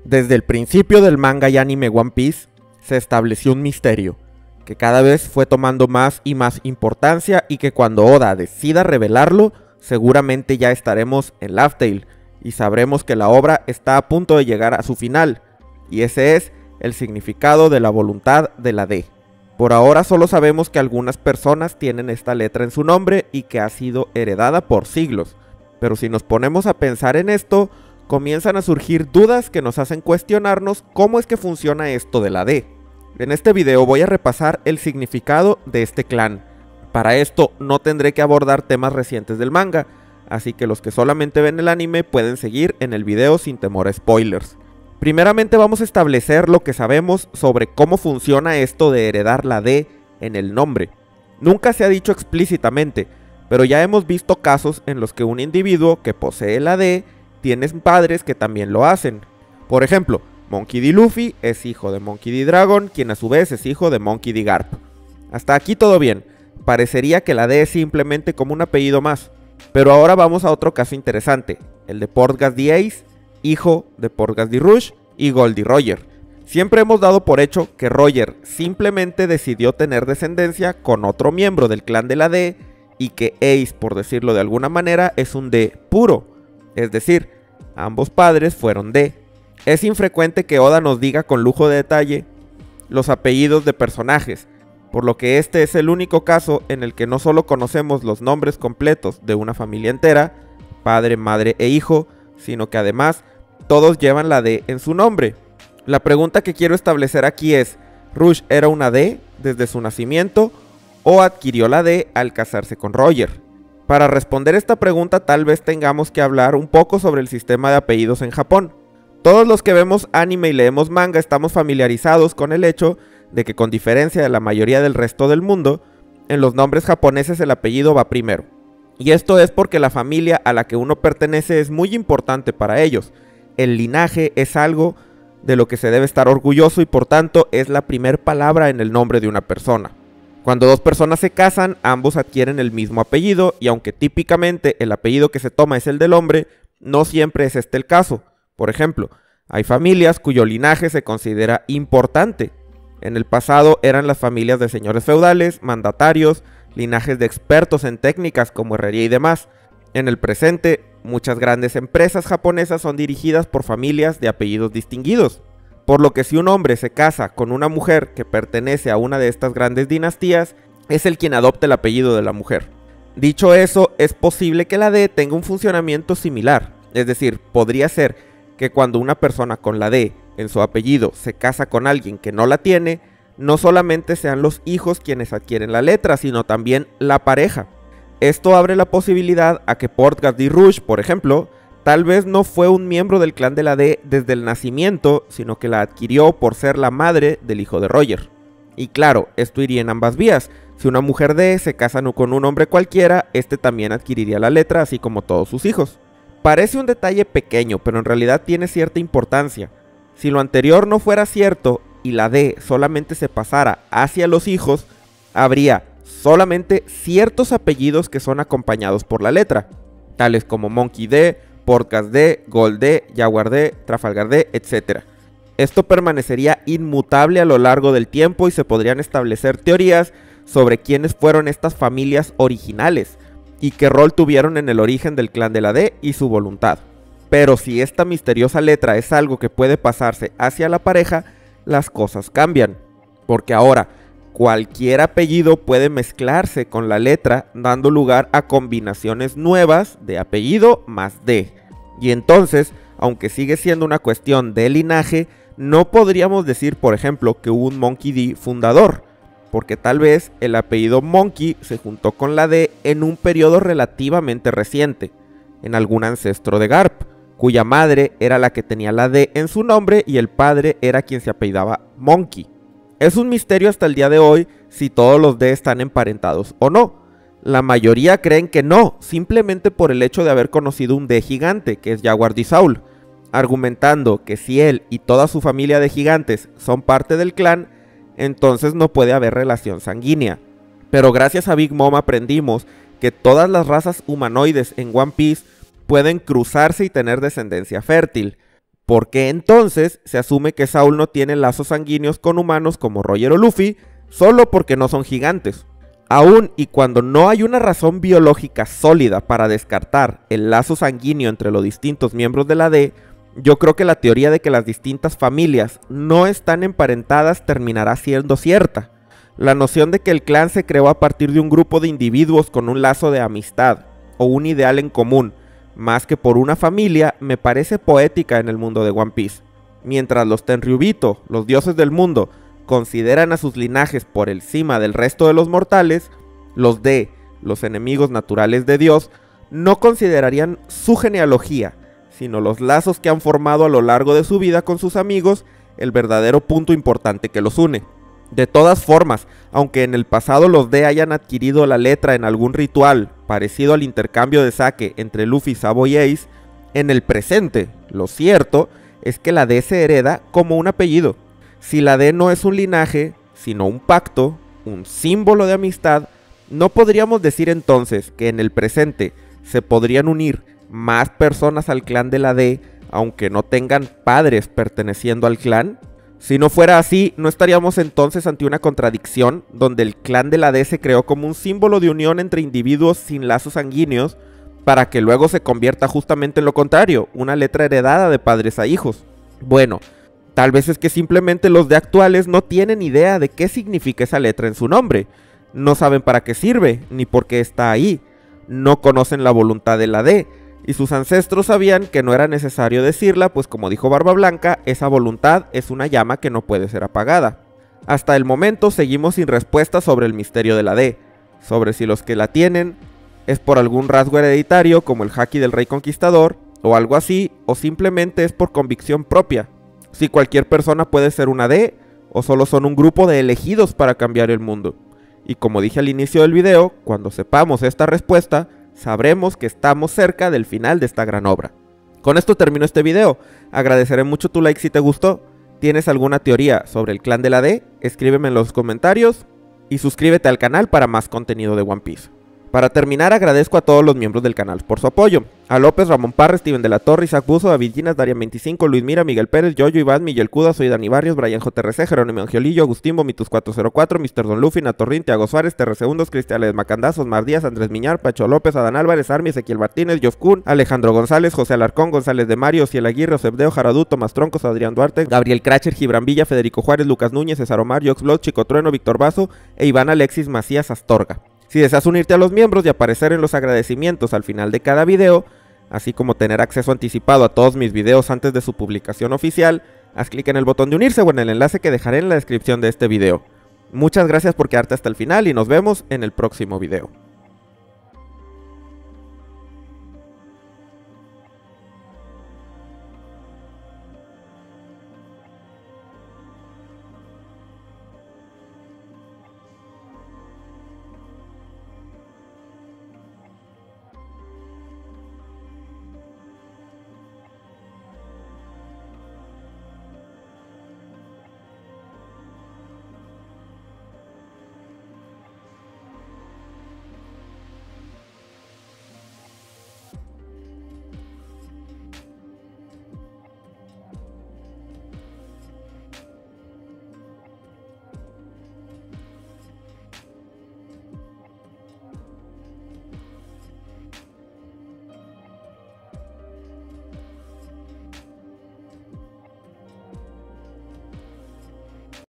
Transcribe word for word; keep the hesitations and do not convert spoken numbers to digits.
Desde el principio del manga y anime One Piece se estableció un misterio, que cada vez fue tomando más y más importancia y que cuando Oda decida revelarlo, seguramente ya estaremos en Laugh Tale y sabremos que la obra está a punto de llegar a su final, y ese es el significado de la voluntad de la D. Por ahora solo sabemos que algunas personas tienen esta letra en su nombre y que ha sido heredada por siglos, pero si nos ponemos a pensar en esto, comienzan a surgir dudas que nos hacen cuestionarnos cómo es que funciona esto de la D. En este video voy a repasar el significado de este clan. Para esto no tendré que abordar temas recientes del manga, así que los que solamente ven el anime pueden seguir en el video sin temor a spoilers. Primeramente vamos a establecer lo que sabemos sobre cómo funciona esto de heredar la D en el nombre. Nunca se ha dicho explícitamente, pero ya hemos visto casos en los que un individuo que posee la D tiene padres que también lo hacen. Por ejemplo, Monkey D. Luffy es hijo de Monkey D. Dragon, quien a su vez es hijo de Monkey D. Garp. Hasta aquí todo bien, parecería que la D es simplemente como un apellido más. Pero ahora vamos a otro caso interesante, el de Portgas D. Ace, hijo de Portgas D. Rush y Goldie Roger. Siempre hemos dado por hecho que Roger simplemente decidió tener descendencia con otro miembro del clan de la D y que Ace, por decirlo de alguna manera, es un D puro, es decir, ambos padres fueron D. Es infrecuente que Oda nos diga con lujo de detalle los apellidos de personajes, por lo que este es el único caso en el que no solo conocemos los nombres completos de una familia entera, padre, madre e hijo, sino que además todos llevan la D en su nombre. La pregunta que quiero establecer aquí es, ¿Rush era una D desde su nacimiento o adquirió la D al casarse con Roger? Para responder esta pregunta tal vez tengamos que hablar un poco sobre el sistema de apellidos en Japón. Todos los que vemos anime y leemos manga estamos familiarizados con el hecho de que, con diferencia de la mayoría del resto del mundo, en los nombres japoneses el apellido va primero. Y esto es porque la familia a la que uno pertenece es muy importante para ellos. El linaje es algo de lo que se debe estar orgulloso y por tanto es la primera palabra en el nombre de una persona. Cuando dos personas se casan, ambos adquieren el mismo apellido y aunque típicamente el apellido que se toma es el del hombre, no siempre es este el caso. Por ejemplo, hay familias cuyo linaje se considera importante. En el pasado eran las familias de señores feudales, mandatarios, linajes de expertos en técnicas como herrería y demás. En el presente, muchas grandes empresas japonesas son dirigidas por familias de apellidos distinguidos. Por lo que si un hombre se casa con una mujer que pertenece a una de estas grandes dinastías, es el quien adopta el apellido de la mujer. Dicho eso, es posible que la D tenga un funcionamiento similar. Es decir, podría ser que cuando una persona con la D en su apellido se casa con alguien que no la tiene, no solamente sean los hijos quienes adquieren la letra, sino también la pareja. Esto abre la posibilidad a que Portgas D. Rush, por ejemplo, tal vez no fue un miembro del clan de la D desde el nacimiento, sino que la adquirió por ser la madre del hijo de Roger. Y claro, esto iría en ambas vías. Si una mujer D se casa con un hombre cualquiera, este también adquiriría la letra, así como todos sus hijos. Parece un detalle pequeño, pero en realidad tiene cierta importancia. Si lo anterior no fuera cierto y la D solamente se pasara hacia los hijos, habría solamente ciertos apellidos que son acompañados por la letra, tales como Monkey D, Portgas D, Gold D, Jaguar D, Trafalgar D, etcétera. Esto permanecería inmutable a lo largo del tiempo y se podrían establecer teorías sobre quiénes fueron estas familias originales y qué rol tuvieron en el origen del clan de la D y su voluntad. Pero si esta misteriosa letra es algo que puede pasarse hacia la pareja, las cosas cambian, porque ahora cualquier apellido puede mezclarse con la letra, dando lugar a combinaciones nuevas de apellido más D. Y entonces, aunque sigue siendo una cuestión de linaje, no podríamos decir, por ejemplo, que hubo un Monkey D fundador, porque tal vez el apellido Monkey se juntó con la D en un periodo relativamente reciente, en algún ancestro de Garp, cuya madre era la que tenía la D en su nombre y el padre era quien se apellidaba Monkey. Es un misterio hasta el día de hoy si todos los D están emparentados o no. La mayoría creen que no, simplemente por el hecho de haber conocido un D gigante, que es Jaguar D. Saul, argumentando que si él y toda su familia de gigantes son parte del clan, entonces no puede haber relación sanguínea. Pero gracias a Big Mom aprendimos que todas las razas humanoides en One Piece pueden cruzarse y tener descendencia fértil. ¿Por qué entonces se asume que Saul no tiene lazos sanguíneos con humanos como Roger o Luffy solo porque no son gigantes? Aún y cuando no hay una razón biológica sólida para descartar el lazo sanguíneo entre los distintos miembros de la D, yo creo que la teoría de que las distintas familias no están emparentadas terminará siendo cierta. La noción de que el clan se creó a partir de un grupo de individuos con un lazo de amistad o un ideal en común, más que por una familia, me parece poética en el mundo de One Piece. Mientras los Tenryubito, los dioses del mundo, consideran a sus linajes por encima del resto de los mortales, los D, los enemigos naturales de Dios, no considerarían su genealogía, sino los lazos que han formado a lo largo de su vida con sus amigos, el verdadero punto importante que los une. De todas formas, aunque en el pasado los D hayan adquirido la letra en algún ritual parecido al intercambio de sake entre Luffy, Sabo y Ace, en el presente, lo cierto es que la D se hereda como un apellido. Si la D no es un linaje, sino un pacto, un símbolo de amistad, ¿no podríamos decir entonces que en el presente se podrían unir más personas al clan de la D, aunque no tengan padres perteneciendo al clan? Si no fuera así, ¿no estaríamos entonces ante una contradicción donde el clan de la D se creó como un símbolo de unión entre individuos sin lazos sanguíneos para que luego se convierta justamente en lo contrario, una letra heredada de padres a hijos? Bueno, tal vez es que simplemente los D actuales no tienen idea de qué significa esa letra en su nombre, no saben para qué sirve, ni por qué está ahí, no conocen la voluntad de la D, y sus ancestros sabían que no era necesario decirla, pues como dijo Barba Blanca, esa voluntad es una llama que no puede ser apagada. Hasta el momento seguimos sin respuesta sobre el misterio de la D, sobre si los que la tienen es por algún rasgo hereditario como el haki del rey conquistador, o algo así, o simplemente es por convicción propia. Si cualquier persona puede ser una D, o solo son un grupo de elegidos para cambiar el mundo. Y como dije al inicio del video, cuando sepamos esta respuesta, sabremos que estamos cerca del final de esta gran obra. Con esto termino este video, agradeceré mucho tu like si te gustó. ¿Tienes alguna teoría sobre el clan de la D? Escríbeme en los comentarios y suscríbete al canal para más contenido de One Piece. Para terminar, agradezco a todos los miembros del canal por su apoyo. A López, Ramón Parra, Steven de la Torre, Isaac Buzo, David Ginas, Darian veinticinco, Luis Mira, Miguel Pérez, Yoyo, Iván, Miguel Cuda, soy Dani Barrios, Brian J R C, Jerónimo Angiolillo, Agustín, Vomitus cuatro cero cuatro, mister Don Luffy, Natorrin, Tiago Suárez, T R Segundos, Cristiales Macandazos, Mar Díaz, Andrés Miñar, Pacho López, Adán Álvarez, Armi, Ezequiel Martínez, Jof Kun, Alejandro González, José Alarcón, González de Mario, Ciel Aguirre, Osebdeo, Jaradú, Tomás Troncos, Adrián Duarte, Gabriel Cracher, Gibran Villa, Federico Juárez, Lucas Núñez, César Omar, Jox Blog, Chico Trueno, Víctor Vaso e Iván Alexis Macías Astorga. Si deseas unirte a los miembros y aparecer en los agradecimientos al final de cada video, así como tener acceso anticipado a todos mis videos antes de su publicación oficial, haz clic en el botón de unirse o en el enlace que dejaré en la descripción de este video. Muchas gracias por quedarte hasta el final y nos vemos en el próximo video.